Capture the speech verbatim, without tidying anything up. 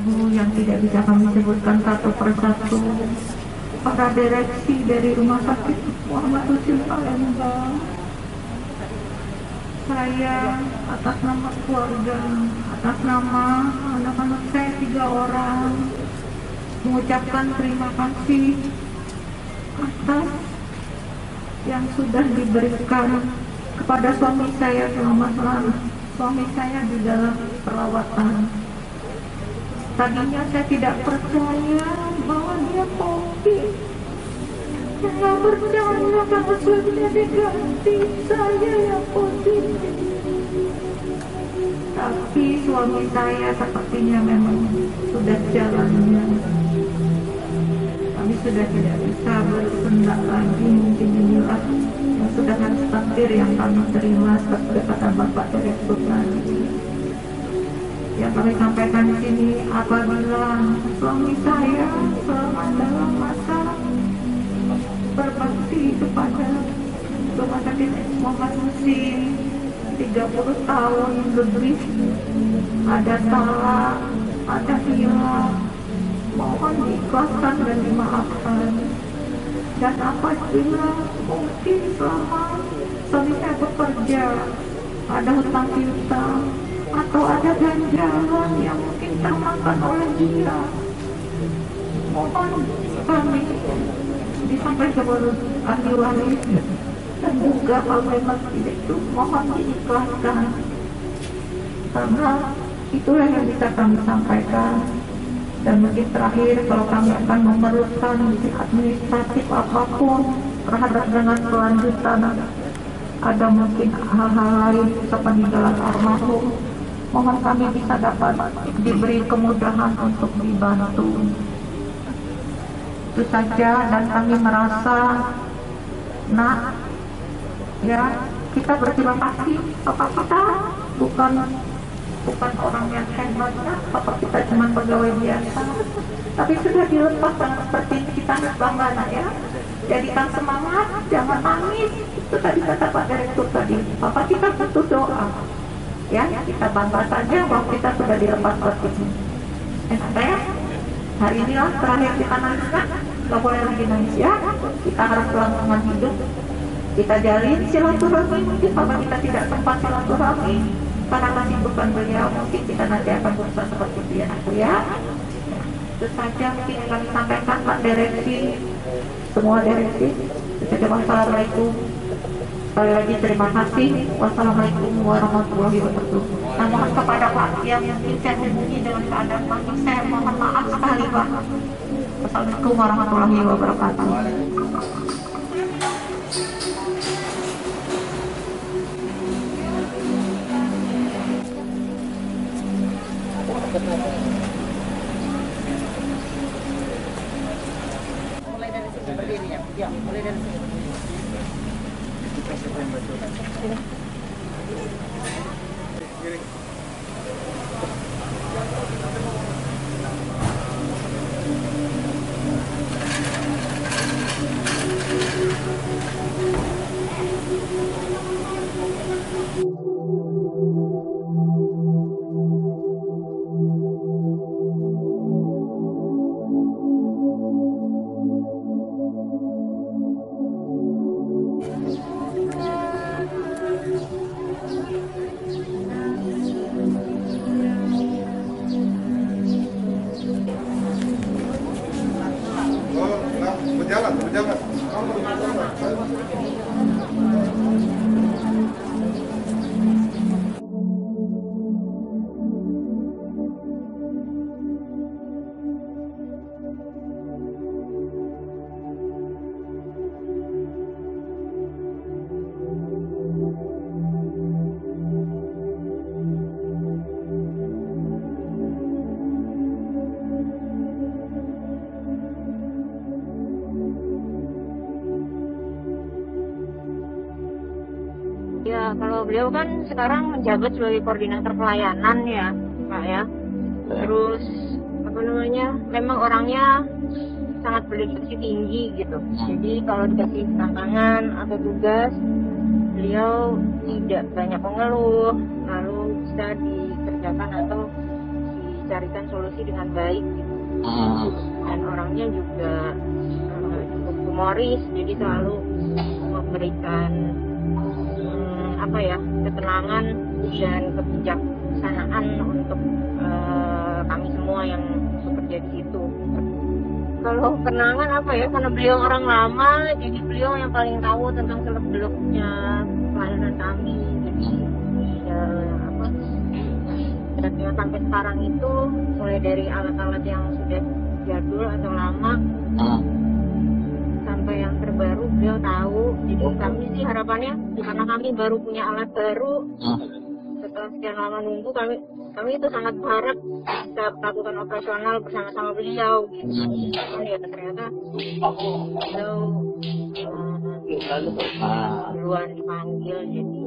Ibu yang tidak bisa kami sebutkan satu persatu, para direksi dari Rumah Sakit Muhammad Husin Palembang, saya atas nama keluarga, atas nama anak-anak saya tiga orang, mengucapkan terima kasih atas yang sudah diberikan kepada suami saya selama selama suami saya di dalam perawatan. Tadinya saya tidak percaya bahwa dia COVID. Saya nggak percaya karena swabnya diganti, saya yang positif. Tapi suami saya sepertinya memang sudah jalannya. Kami sudah tidak bisa berkendak lagi, mungkin inilah yang sudah harus takdir yang kami terima seperti kata Bapak Direktur tadi. Yang kami sampaikan di sini, apabila suami saya selama dalam masa berbakti kepada Rumah Sakit Muhammad Husin tiga puluh tahun lebih, ada salah, ada hilang, mohon diikhlaskan dan dimaafkan. Dan apabila mungkin selama suami saya bekerja ada hutang piutang atau ada ganjalan yang mungkin termakan oleh dia, mohon kami disampaikan kepada ahli waris dan juga kalau memang tidak itu mohon diikhlaskan, karena itulah yang bisa kami sampaikan. Dan mungkin terakhir, kalau kami akan memerlukan administratif apapun terhadap dengan kelanjutan, ada mungkin hal-hal lain sepeninggalan almarhum, mohon kami bisa dapat diberi kemudahan untuk dibantu. Itu saja, dan kami merasa, nak, ya kita berterima kasih, Bapak kita bukan bukan orang yang hebat, Bapak kita cuma pegawai biasa, tapi sudah dilepas dengan seperti ini, kita harus bangga, nak ya. Jadikan semangat, jangan nangis. Itu tadi kata Pak Direktur tadi, Bapak kita butuh doa, ya kita bangga saja bahwa kita sudah dilepas seperti ini. Enak ya? Hari inilah terakhir kita nangis, nggak boleh lagi nangis ya. Kita harus kelangsungan hidup, kita jalin silaturahmi. Mungkin Bapak kita tidak sempat silaturahmi karena kesibukan beliau, mungkin kita nanti akan berusaha seperti dia, aku ya. Itu saja mungkin yang kami sampaikan, Pak Direksi, semua direksi. Jadi wassalamualaikum. Sekali lagi terima kasih. Wassalamualaikum warahmatullahi wabarakatuh. Nah, mohon kepada Pak yang mungkin saya hubungi dengan keadaan mati, saya mohon maaf sekali Pak. Wassalamualaikum warahmatullahi wabarakatuh. Mulai dari sini berdiri ya, ya mulai dari sini. Berjalan, berjalan. Ya, kalau beliau kan sekarang menjabat sebagai koordinator pelayanan ya, Pak ya. Terus apa namanya, memang orangnya sangat berdedikasi tinggi gitu. Jadi kalau dikasih tantangan atau tugas, beliau tidak banyak mengeluh, lalu bisa dikerjakan atau dicarikan solusi dengan baik gitu. Hmm. Dan orangnya juga uh, cukup humoris, jadi selalu memberikan um, apa ya ketenangan dan kebijaksanaan untuk uh, kami semua yang bekerja di situ. Kalau kenangan apa ya, karena beliau orang lama, jadi beliau yang paling tahu tentang seluk-beluknya pelayanan kami. Jadi ya apa, dan yang sampai sekarang itu mulai dari alat-alat yang sudah jadul atau lama Hmm. sampai yang terbaru beliau tahu. Jadi kami sih harapannya karena kami baru punya alat baru, Hmm. setelah sekian lama nunggu kami kami itu sangat berharap bisa melakukan operasional bersama-sama beliau gitu. Cuman ya ternyata beliau uh, Ah. duluan dipanggil, jadi